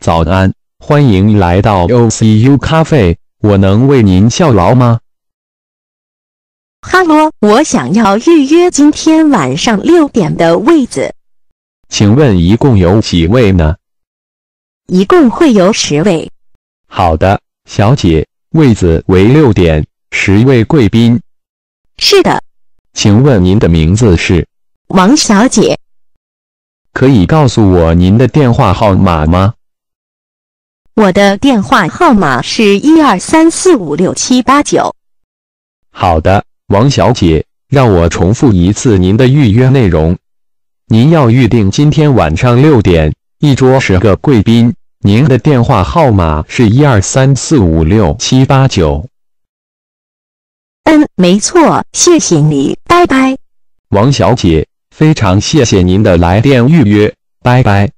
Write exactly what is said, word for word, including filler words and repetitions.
早安，欢迎来到 O C U 咖啡，我能为您效劳吗？ 哈喽，我想要预约今天晚上六点的位子。 请问一共有几位呢？ 一共会有十位。 好的，小姐，位子为六点，十位贵宾。 是的。 请问您的名字是？ 王小姐。 可以告诉我您的电话号码吗？ 我的电话号码是一二三四五六七八九。 好的，王小姐，让我重复一次您的预约内容。您要预定今天晚上六点，一桌十个贵宾。您的电话号码是一二三四五六七八九。 嗯，没错，谢谢你，拜拜。 王小姐，非常谢谢您的来电预约，拜拜。